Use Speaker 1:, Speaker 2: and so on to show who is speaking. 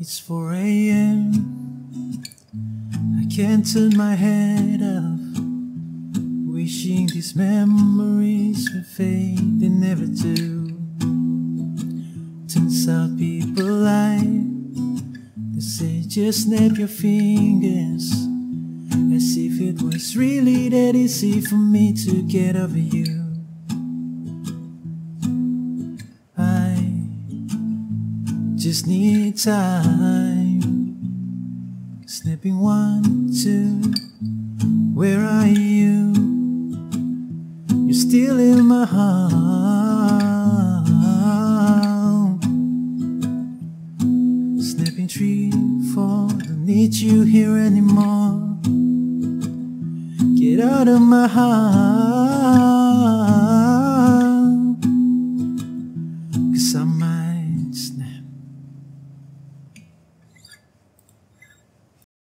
Speaker 1: It's 4 a.m. I can't turn my head off, wishing these memories would fade. They never do. Turns out people lie. They say just snap your fingers, as if it was really that easy for me to get over you. Just need time. Snapping 1, 2. Where are you? You're still in my heart. Snapping 3, 4. Don't need you here anymore. Get out of my heart.